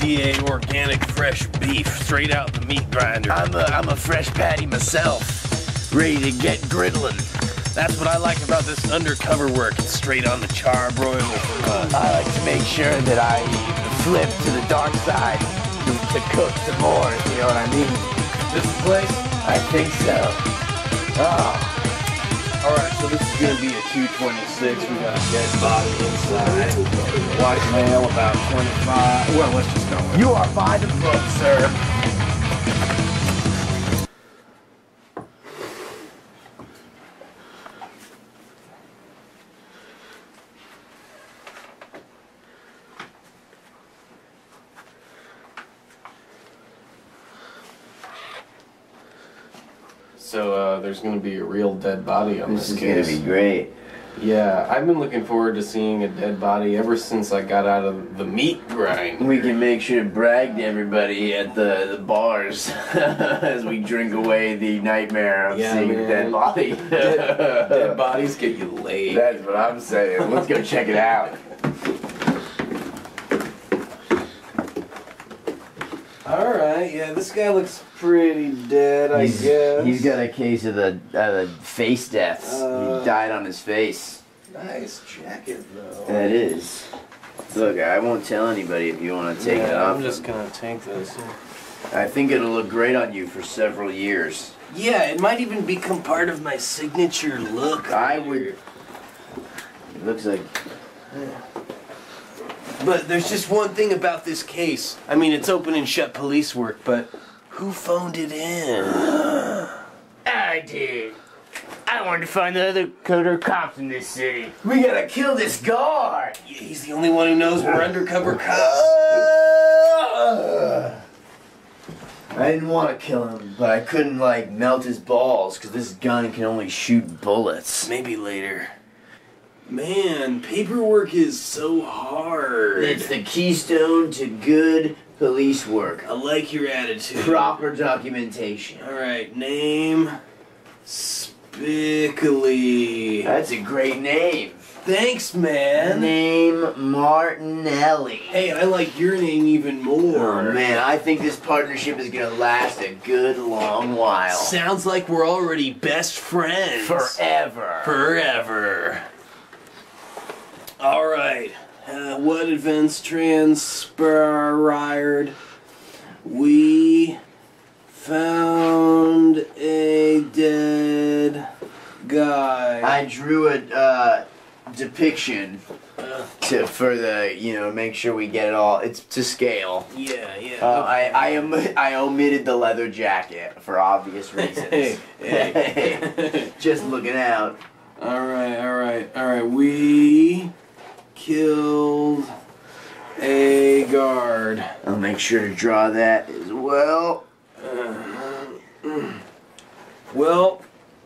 USDA organic fresh beef, straight out the meat grinder. I'm a fresh patty myself, ready to get griddling. That's what I like about this undercover work. It's straight on the charbroil. I like to make sure that I flip to the dark side to cook some more, you know what I mean? This is the place? I think so. Oh. Alright, so this is gonna be a 226. We got a dead body inside. White male, about 25. Well, let's just go with it. You are by the book, sir. So, there's gonna be a real dead body on this case. This is gonna be great. Yeah, I've been looking forward to seeing a dead body ever since I got out of the meat grind. We can make sure to brag to everybody at the bars as we drink away the nightmare of seeing a dead body. Dead bodies get you laid. That's what I'm saying. Let's go check it out. Alright, yeah, this guy looks pretty dead, I guess. He's got a case of the face deaths. He died on his face. Nice jacket, though. That is. Look, I won't tell anybody if you want to take it off. I'm just gonna take this. I think it'll look great on you for several years. Yeah, it might even become part of my signature look. I would. It looks like. But there's just one thing about this case. I mean, it's open and shut police work, but who phoned it in? I did. I wanted to find the other undercover cops in this city. We gotta kill this guard! Yeah, he's the only one who knows we're undercover cops. I didn't want to kill him, but I couldn't, like, melt his balls, because this gun can only shoot bullets. Maybe later. Man, paperwork is so hard. It's the keystone to good police work. I like your attitude. Proper documentation. Alright, name... Spickley. That's a great name. Thanks, man. Name Martinelli. Hey, I like your name even more. Oh, man, I think this partnership is gonna last a good long while. Sounds like we're already best friends. Forever. Forever. Alright. What events transpired? We found a dead guy. I drew a depiction for the, make sure we get it all. It's to scale. Yeah. I omitted the leather jacket for obvious reasons. Hey. Just looking out. Alright. We killed a guard. I'll make sure to draw that as well. Well,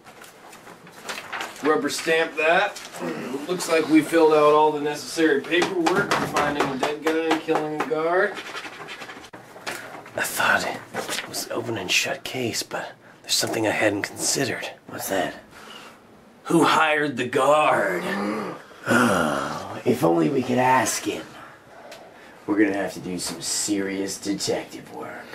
rubber stamp that. Looks like we filled out all the necessary paperwork for finding a dead guy and killing a guard. I thought it was an open and shut case, but there's something I hadn't considered. What's that? Who hired the guard? If only we could ask him. We're gonna have to do some serious detective work.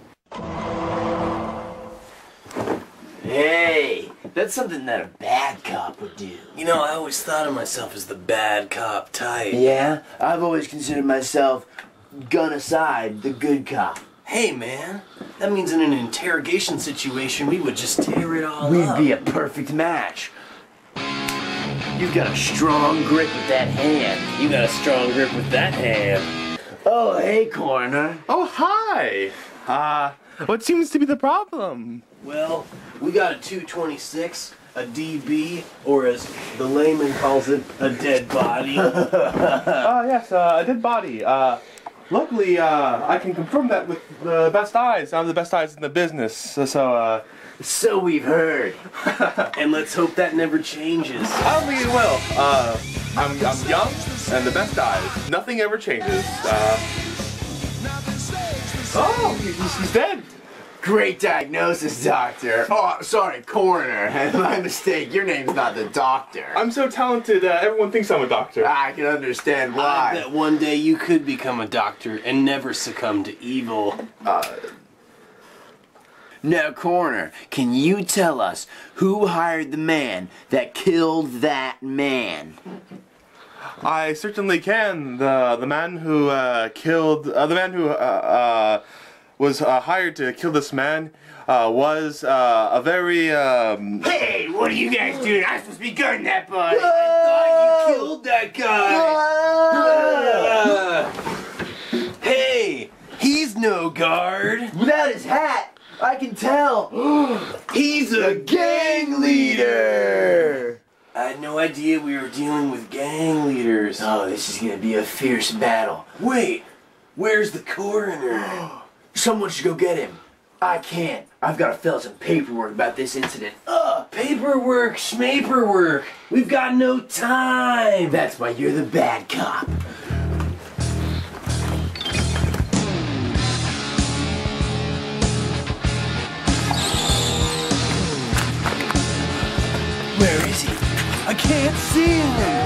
Hey, that's something that a bad cop would do. You know, I always thought of myself as the bad cop type. Yeah? I've always considered myself, gun aside, the good cop. Hey, man, that means in an interrogation situation, we would just tear it all We'd up. be a perfect match. You've got a strong grip with that hand. You got a strong grip with that hand. Oh, hey, coroner. Oh, hi. What seems to be the problem? Well, we got a 226, a DB, or as the layman calls it, a dead body. Yes, a dead body. Luckily, I can confirm that with the best eyes. I'm the best eyes in the business, So we've heard. And let's hope that never changes. I don't think it will. I'm young and the best eyes. Nothing ever changes. Oh, he's dead. Great diagnosis, doctor. Oh, sorry, coroner. My mistake. Your name's not the doctor. I'm so talented, everyone thinks I'm a doctor. I can understand I why. bet one day you could become a doctor and never succumb to evil. Now, coroner, can you tell us who hired the man that killed that man? I certainly can. The man who was hired to kill this man was a very Hey, what are you guys doing? I'm supposed to be guarding that boy. I thought you killed that guy. Hey, he's no guard. Without his hat, I can tell. He's a Gang leader! I had no idea we were dealing with gang leaders. Oh, this is gonna be a fierce battle. Wait, where's the coroner? Someone should go get him. I can't. I've got to fill out some paperwork about this incident. Paperwork, schmaperwork. We've got no time. That's why you're the bad cop. Where is he? I can't see him.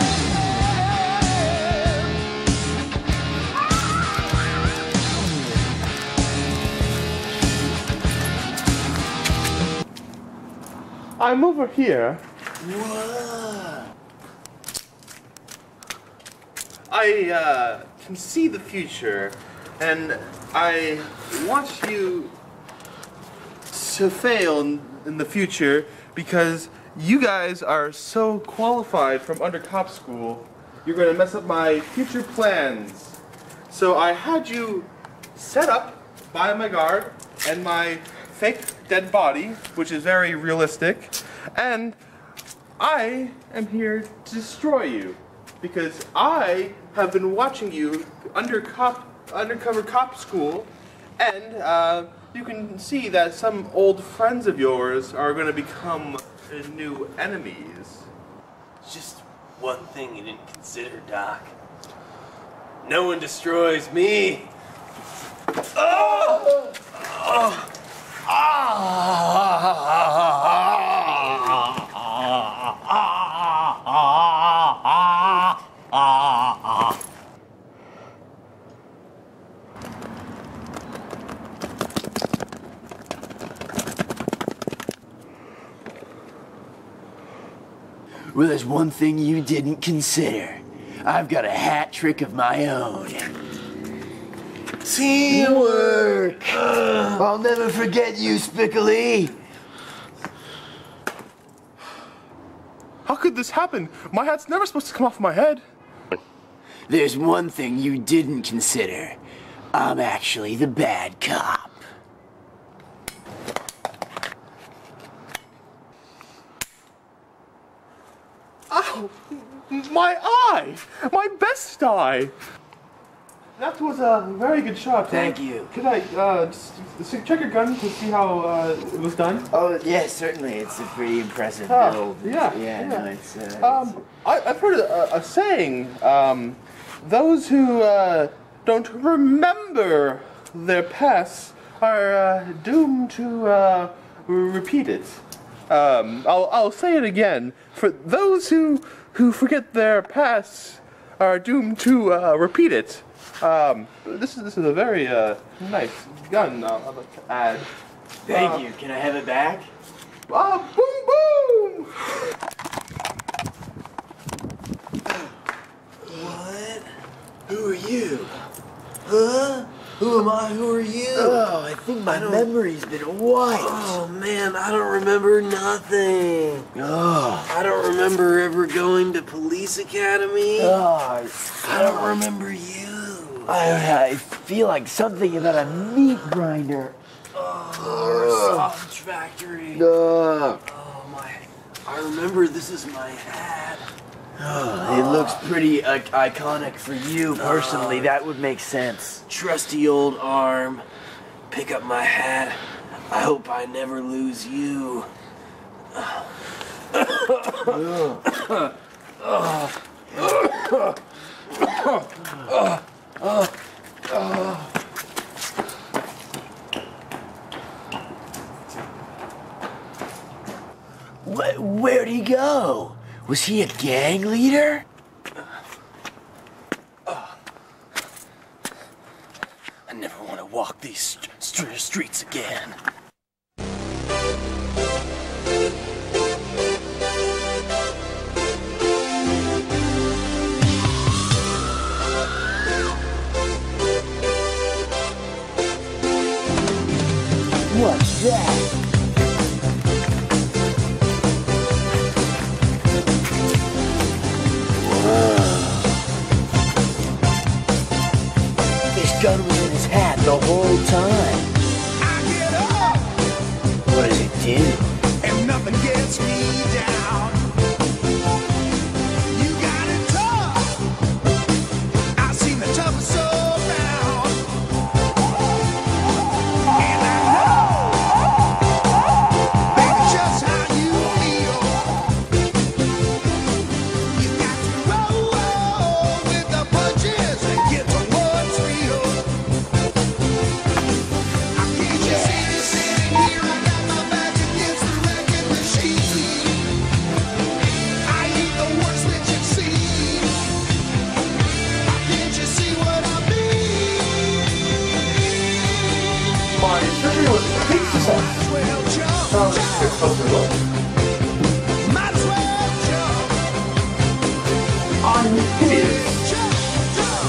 I'm over here. Whoa. I can see the future, and I want you to fail in the future because you guys are so qualified from under cop school. You're going to mess up my future plans. So I had you set up by my guard and my fake dead body, which is very realistic, and I am here to destroy you because I have been watching you undercover cop school, and you can see that some old friends of yours are going to become new enemies. Just one thing you didn't consider, Doc. No one destroys me. Oh! Oh! Well, there's one thing you didn't consider. I've got a hat trick of my own. Teamwork! I'll never forget you, Spickley. How could this happen? My hat's never supposed to come off my head. There's one thing you didn't consider. I'm actually the bad cop. Ow! My eye! My best eye! That was a very good shot. Thank you. Could I just check your gun to see how it was done? Oh, yes, certainly. It's a pretty impressive Oh, build. yeah. No, it's, I've heard a saying, those who don't remember their past are doomed to repeat it. I'll say it again. For those who forget their past are doomed to repeat it. This is a very nice gun. I'd like to add. Thank you. Can I have it back? Boom boom! What? Who are you? Huh? Who am I? Who are you? Oh, I think my memory's been wiped. Oh man, I don't remember nothing. Oh. I don't remember ever going to police academy. Oh, I don't remember you. I feel like something about a meat grinder. Or a sausage factory. Oh, Oh my! I remember this is my hat. it looks pretty iconic for you personally. That would make sense. Trusty old arm. Pick up my hat. I hope I never lose you. Where'd he go? Was he a gang leader? I never want to walk these streets again. What's that? This gun was in his hat the whole time. I get up What does it do? and nothing gets me down. You got it tough. I've seen the toughest around. And I know, baby, just how you feel. You got to roll with the punches and get to what's real. I can't just see you sitting here. I got my back against the wrecking machine. I ain't the worst that you've seen. Can't you see what I mean? Might as well jump, might as well jump. Jump, jump.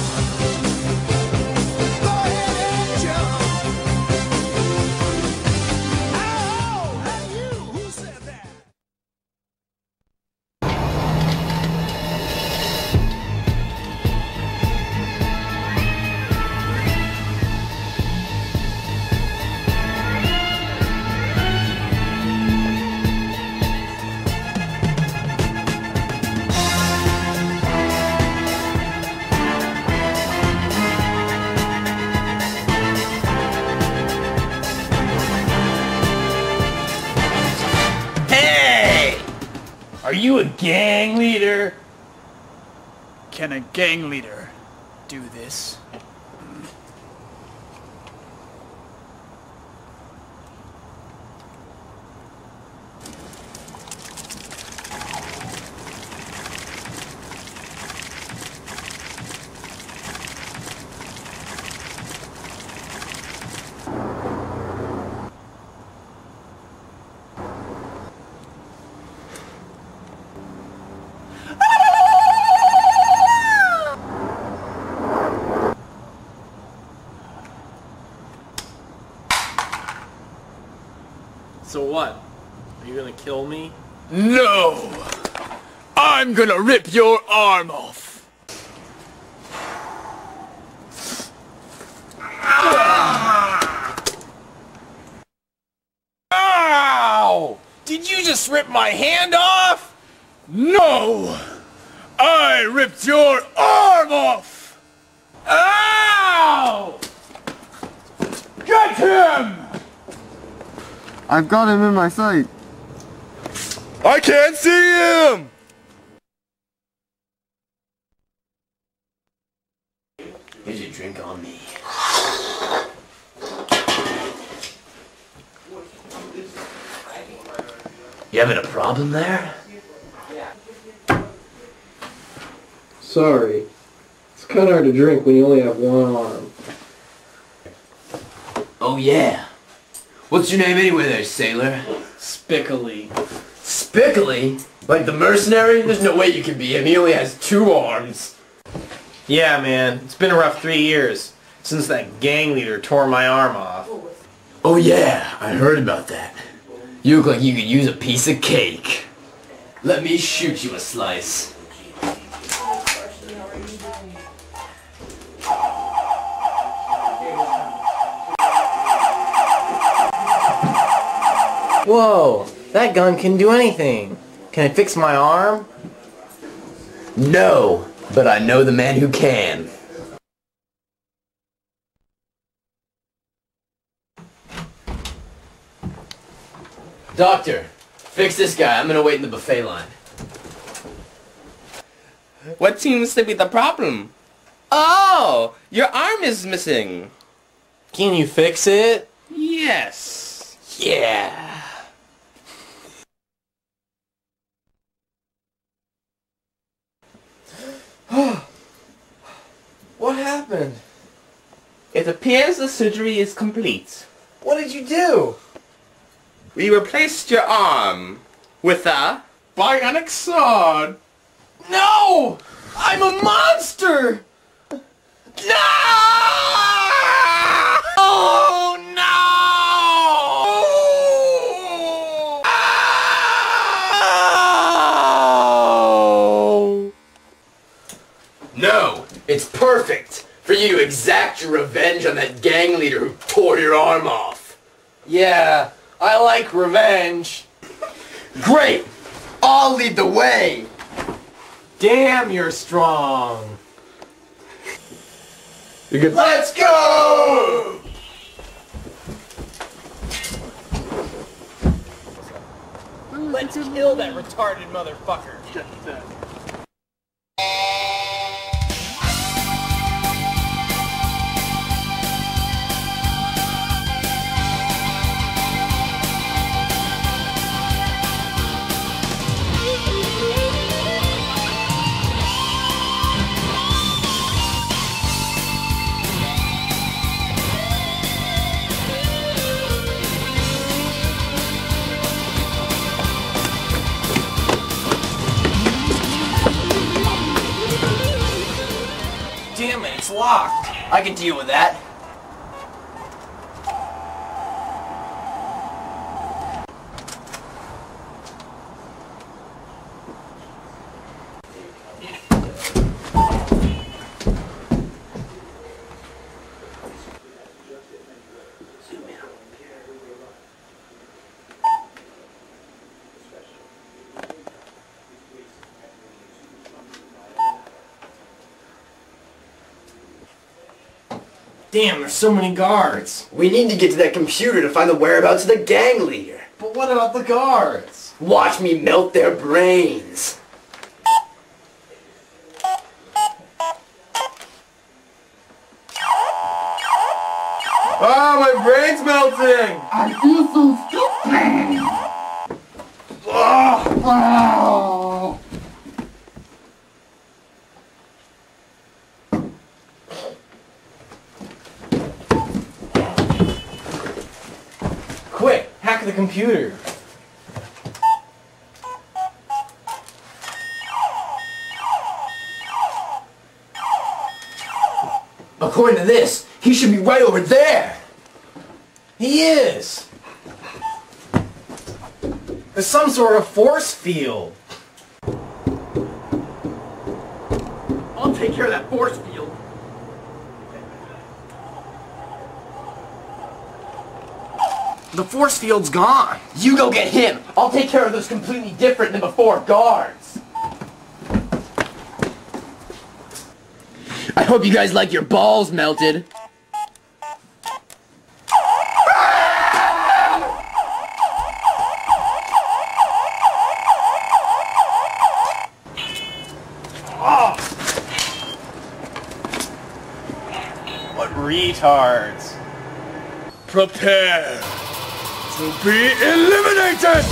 Go ahead and jump. Oh, hey you, who said that? Hey! Are you a gang leader? Can a gang leader do this? So what? Are you gonna kill me? No! I'm gonna rip your arm off! Ow! Did you just rip my hand off? No! I ripped your arm off! Ow! Get him! I've got him in my sight. I can't see him! Here's your drink on me. You having a problem there? Sorry. It's kind of hard to drink when you only have one arm. Oh yeah. What's your name anyway there, sailor? Spickly. Spickly? Like the mercenary? There's no way you can be him. He only has 2 arms. Yeah, man. It's been a rough 3 years since that gang leader tore my arm off. Oh yeah, I heard about that. You look like you could use a piece of cake. Let me shoot you a slice. Whoa! That gun can do anything. Can it fix my arm? No, but I know the man who can. Doctor, fix this guy. I'm gonna wait in the buffet line. What seems to be the problem? Oh, your arm is missing. Can you fix it? Yes. Yeah. happened? It appears the surgery is complete. What did you do? We replaced your arm with a bionic sword. No! I'm a monster! No! Oh no! No, it's perfect for you to exact your revenge on that gang leader who tore your arm off. Yeah, I like revenge. Great! I'll lead the way! Damn, you're strong. You're good. Let's go! Let's kill that retarded motherfucker. Damn it, it's locked. I can deal with that. Damn, there's so many guards. We need to get to that computer to find the whereabouts of the gang leader. But what about the guards? Watch me melt their brains. Oh, my brain's melting! I feel so stupid. Oh. Quick, hack the computer. According to this, he should be right over there. He is. There's some sort of force field. I'll take care of that force field. The force field's gone. You go get him. I'll take care of those completely different than before guards. I hope you guys like your balls melted. What retards. Prepare to be eliminated!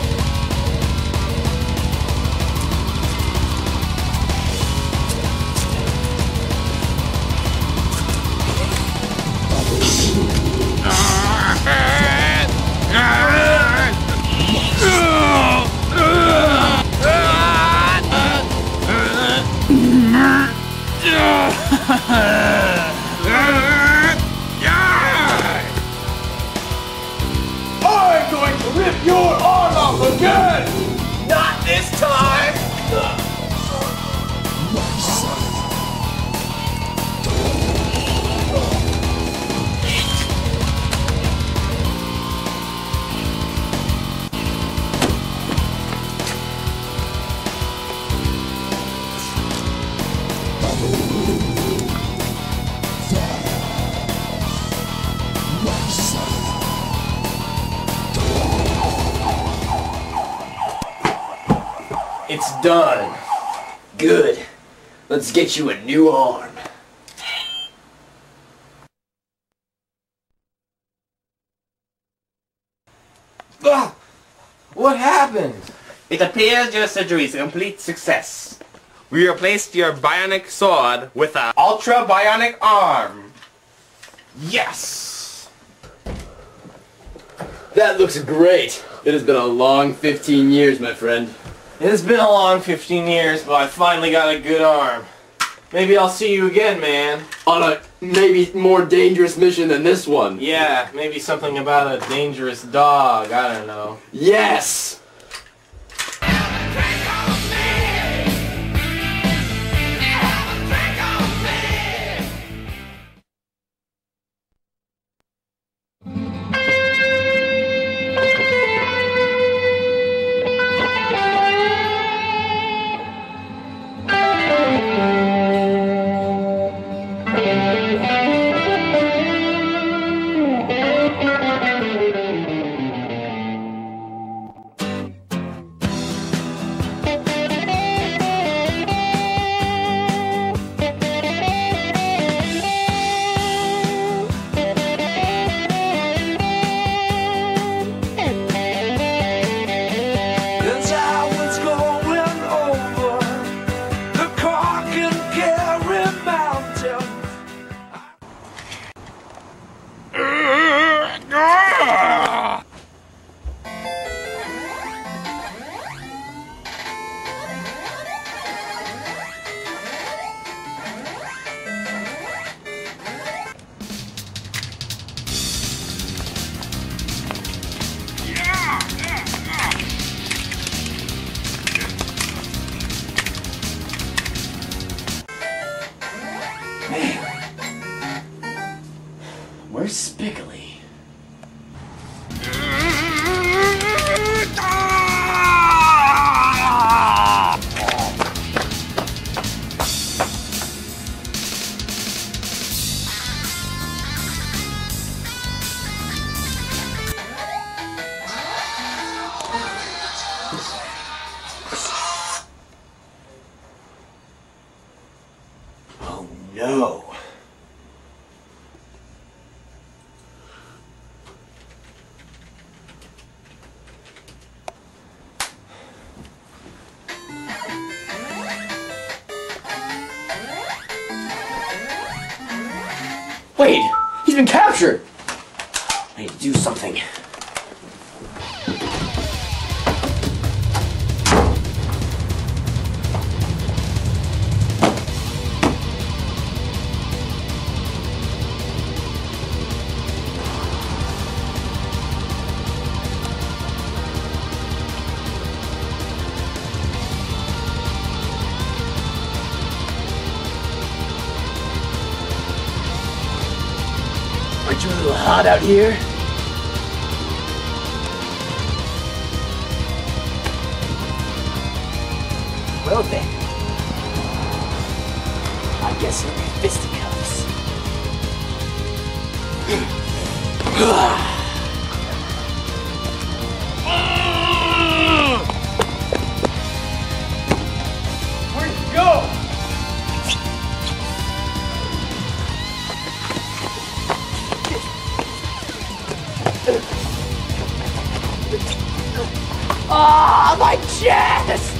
I'm going to rip your arm off again! Not this time! It's done. Good. Let's get you a new arm. Ah! What happened? It appears your surgery is a complete success. We replaced your bionic sword with an ultra bionic arm. Yes! That looks great. It has been a long 15 years, my friend. It's been a long 15 years, but I finally got a good arm. Maybe I'll see you again, man. On a maybe more dangerous mission than this one. Yeah, maybe something about a dangerous dog. I don't know. Yes! As I was going over the Cork and Kerry Mountains. Where's Spiggly? Oh no. Wait! He's been captured! I need to do something. Aren't you a little hot out here? Well then, I guess it'll be fisticuffs. Where'd you go? Ah, my chest!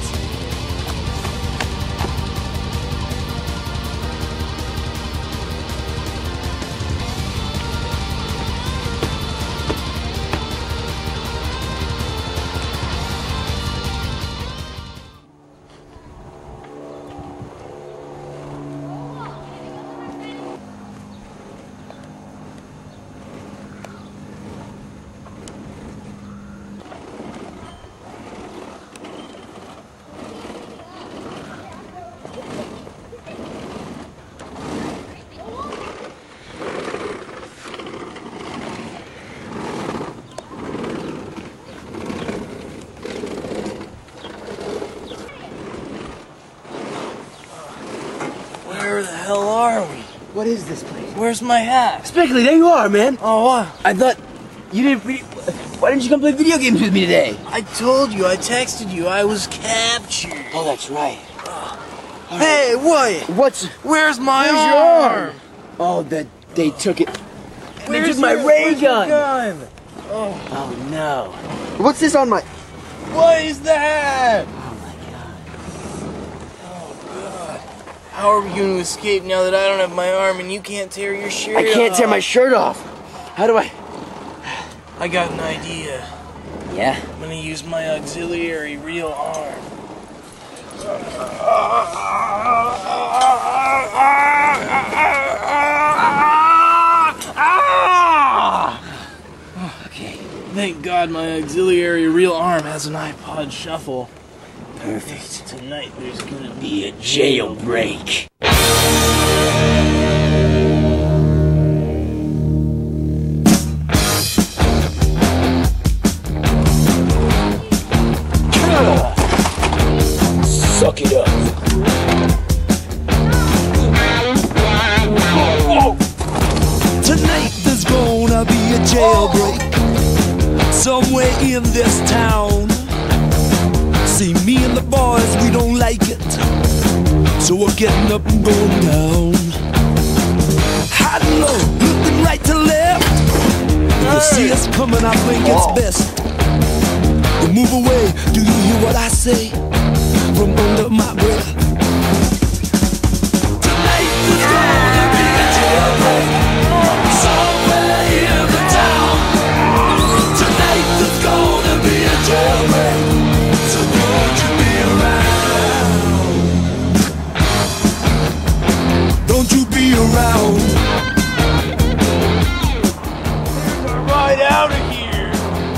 Where the hell are we? What is this place? Where's my hat? Spiggly, there you are, man! Oh, what? I thought you didn't. Why didn't you come play video games with me today? I told you, I texted you, I was captured. Oh, that's right. Hey, what? Where's my arm? Oh, that they took it. They Where's took my your- ray where's your gun. gun? Oh no. What's this on my... What is that? Oh my god. How are we going to escape now that I don't have my arm and you can't tear your shirt off? I can't tear my shirt off. How do I? I got an idea. Yeah? I'm gonna use my auxiliary real arm. Okay. Thank God my auxiliary real arm has an iPod shuffle. Perfect. Tonight there's gonna be a jailbreak. Suck it up. Tonight there's gonna be a jailbreak somewhere in this town. See, me and the boys, we don't like it, so we're getting up and going down. High and low, looking right to left. If you see us coming, I think it's best you move away. Do you hear what I say from under my breath? Tonight there's gonna be a jailbreak somewhere in the town. Tonight there's gonna be a jailbreak, so don't you be around. Don't you be around. Right out of here!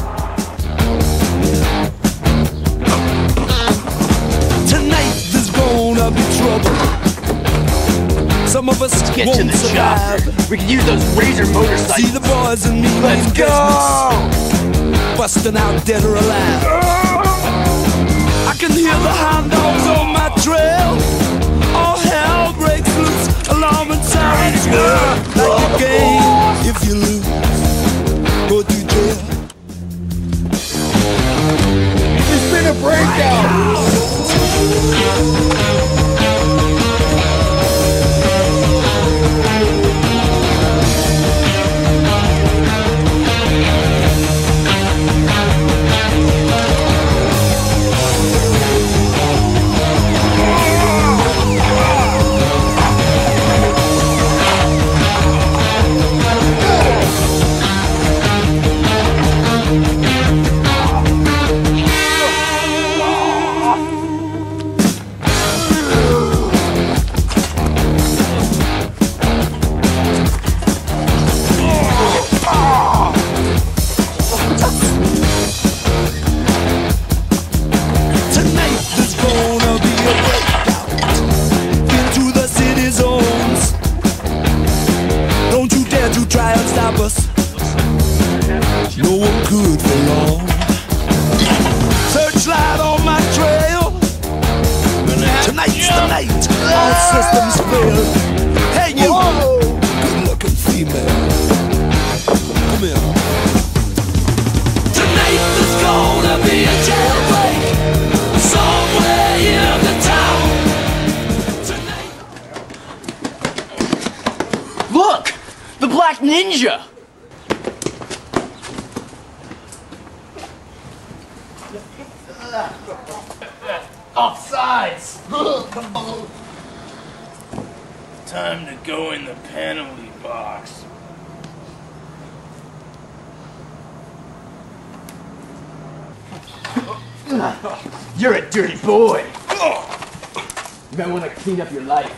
Tonight there's gonna be trouble. Some of us Get won't to the survive. chopper. We can use those razor motorcycles. See the boys and me. Let's go! Busting out dead or alive. I can hear the hound dogs on my trail. All hell breaks loose. Alarm and sirens whir like a game. If you lose, go to jail. There's been a breakout. Tonight there's gonna be a breakout into the city zones. Don't you dare to try and stop us. No one could for long. Searchlight on my trail. Tonight's the night. All systems fail. Hey you, good-looking female. Come here. Tonight there's gonna be a jailbreak somewhere in the town. Tonight. Look! The Black Ninja! Offsides! Time to go in the penalty box. You're a dirty boy! You might want to clean up your life.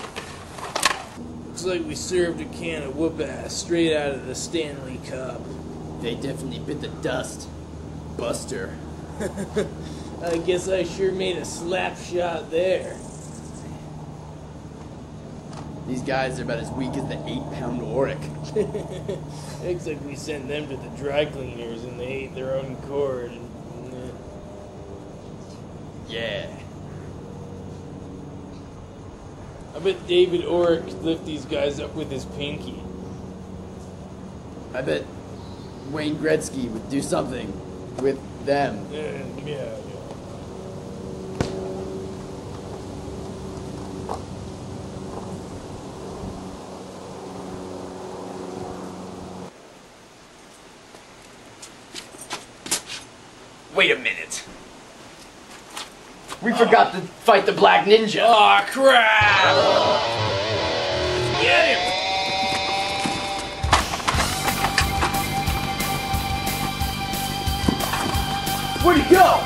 Looks like we served a can of whoop-ass straight out of the Stanley Cup. They definitely bit the dust. Buster. I guess I sure made a slap shot there. These guys are about as weak as the 8-pound Oric. Looks like we sent them to the dry cleaners and they ate their own cord. Yeah. I bet David Orrick lift these guys up with his pinky. I bet Wayne Gretzky would do something with them. Yeah. Wait a minute. We forgot to fight the Black Ninja. Aw, crap! Get him! Where'd he go?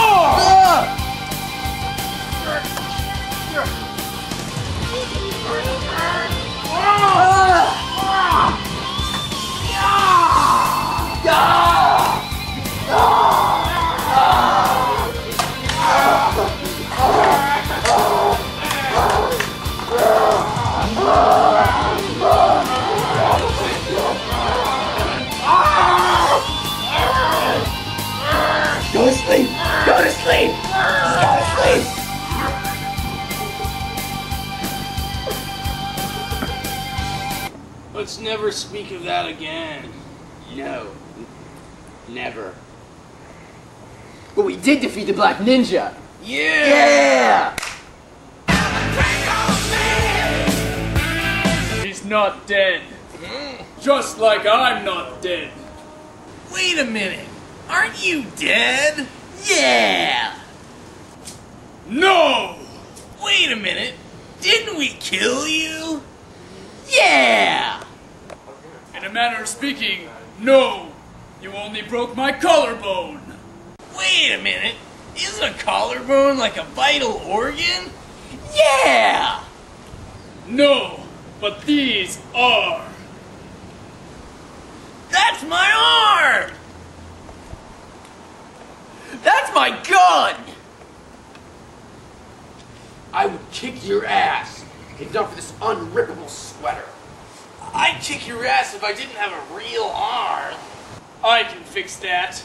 Go to sleep! Go to sleep! Go to sleep! Let's never speak of that again. No. Never. But we did defeat the Black Ninja! Yeah! He's not dead. Just like I'm not dead. Wait a minute. Aren't you dead? Yeah! No! Wait a minute. Didn't we kill you? Yeah! In a manner of speaking, no. You only broke my collarbone. Wait a minute. Isn't a collarbone like a vital organ? Yeah! No, but these are. That's my arm! That's my gun! I would kick your ass if not for this unrippable sweater. I'd kick your ass if I didn't have a real arm. I can fix that.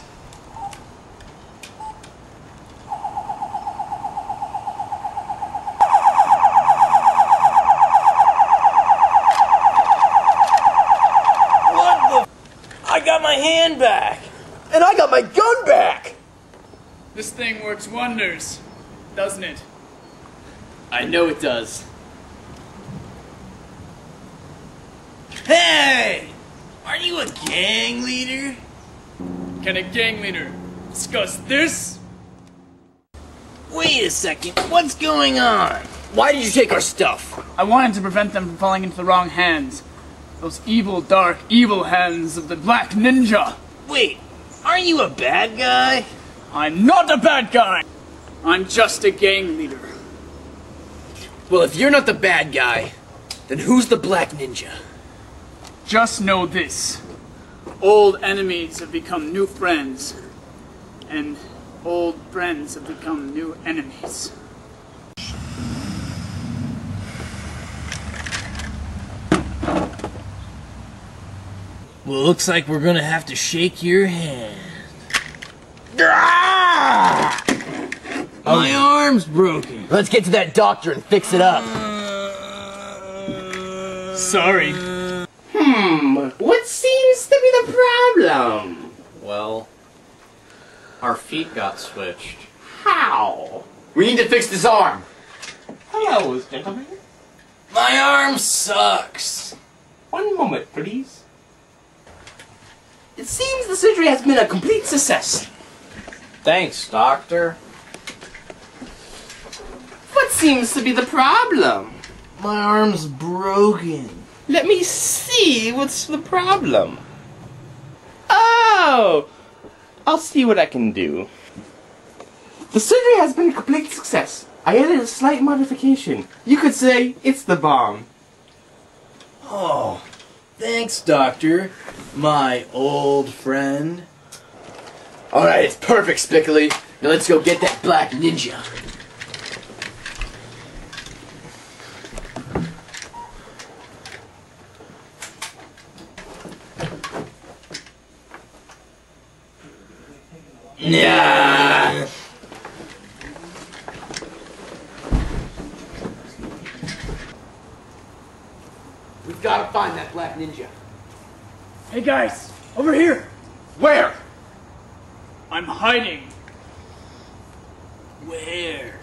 What the? I got my hand back. And I got my gun back! This thing works wonders, doesn't it? I know it does. Hey! Aren't you a gang leader? Can a gang leader discuss this? Wait a second, what's going on? Why did you take our stuff? I wanted to prevent them from falling into the wrong hands. Those evil, dark, evil hands of the Black Ninja. Wait, aren't you a bad guy? I'm not a bad guy. I'm just a gang leader. Well, if you're not the bad guy, then who's the Black Ninja? Just know this. Old enemies have become new friends. And old friends have become new enemies. Well, looks like we're gonna have to shake your hand. My arm's broken. Let's get to that doctor and fix it up. Sorry. What seems to be the problem? Well, our feet got switched. How? We need to fix this arm. Hello, gentlemen. My arm sucks. One moment, please. It seems the surgery has been a complete success. Thanks, Doctor. What seems to be the problem? My arm's broken. Let me see what's the problem. Oh! I'll see what I can do. The surgery has been a complete success. I added a slight modification. You could say it's the bomb. Oh, thanks, Doctor. My old friend. Alright, it's perfect, Spickly. Now let's go get that Black Ninja. Nah. We've got to find that Black Ninja. Hey guys, over here. Where? I'm hiding. Where?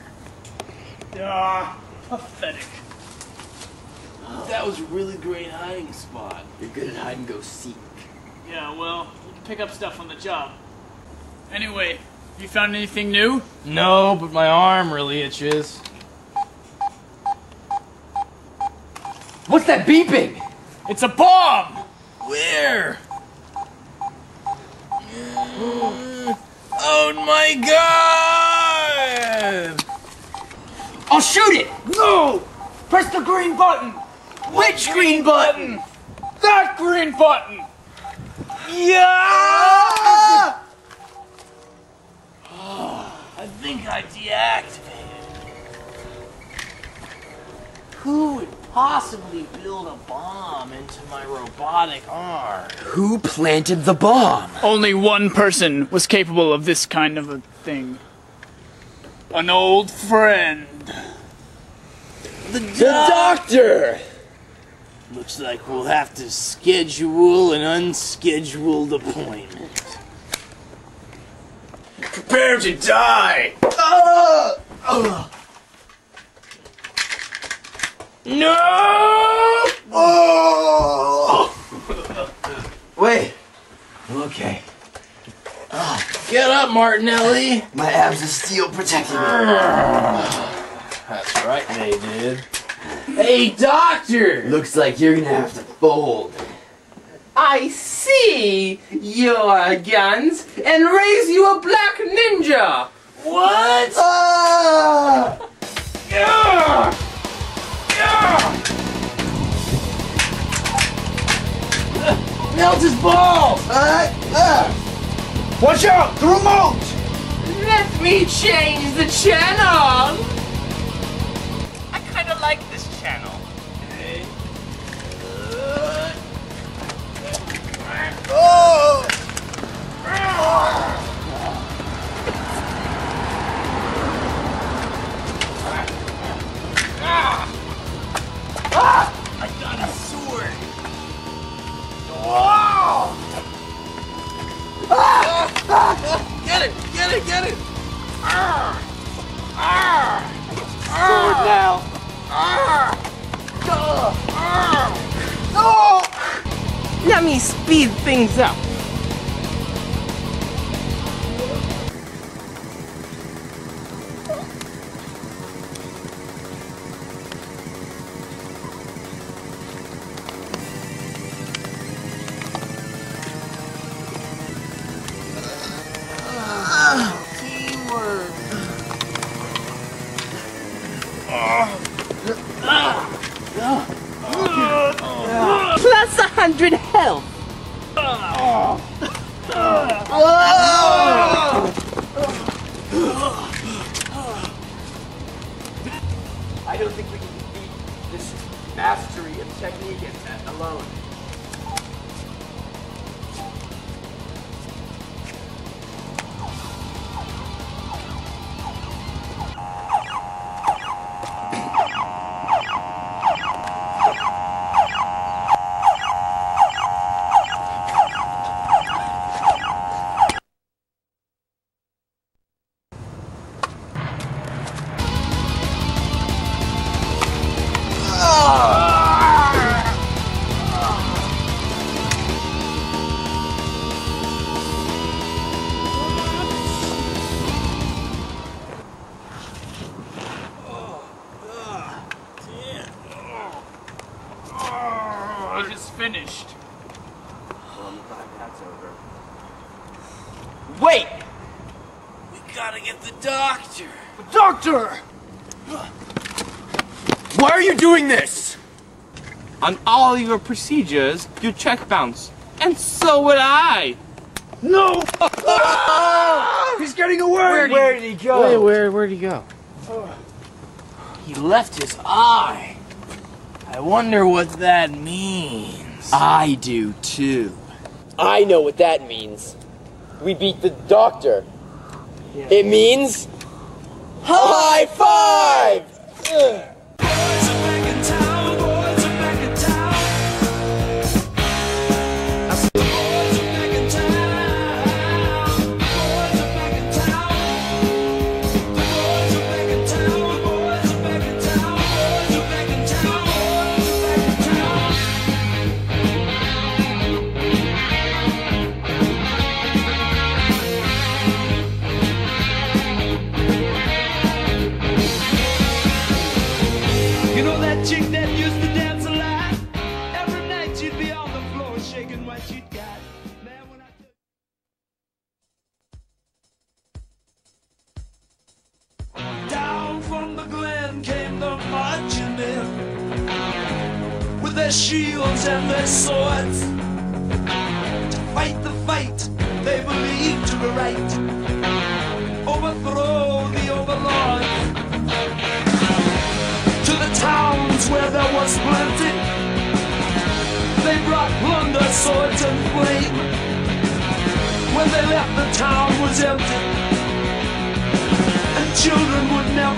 Pathetic. That was a really great hiding spot. You're good at hide and go seek. Yeah, well, you can pick up stuff on the job. Anyway, Have you found anything new? No, but my arm really itches. What's that beeping? It's a bomb! Where? Oh my god! I'll shoot it! No! Press the green button! Which green button? That green button! Yeah! I think I deactivated. Who would possibly build a bomb into my robotic arm? Who planted the bomb? Only one person was capable of this kind of a thing. An old friend. The doctor! Looks like we'll have to schedule an unscheduled appointment. Prepare to die! No! Oh! Wait. I'm okay. Get up, Martinelli! My abs of steel protecting me. That's right, they did. Hey, doctor! Looks like you're gonna have to fold. I see your guns and raise you a black ninja. What? Melt his balls! Watch out! The remote! Let me change the channel. I kind of like this channel. I got a sword! Wow! Get it! Get it! Get it! Sword now. Let me speed things up. Teamwork! Plus 100 health. I don't think we can defeat this mastery of technique alone. It is finished. Wait. We gotta get the doctor! Doctor! Why are you doing this? On all your procedures, you check bounce. And so would I. No! He's getting away! Where did he go? Where'd he go? He left his eye. I wonder what that means. I do too. I know what that means. We beat the doctor. It means high five! their shields and their swords to fight the fight they believe to be right, overthrow the overlords. To the towns where there was plenty, they brought plunder, swords, and flame. When they left, the town was empty, and children would never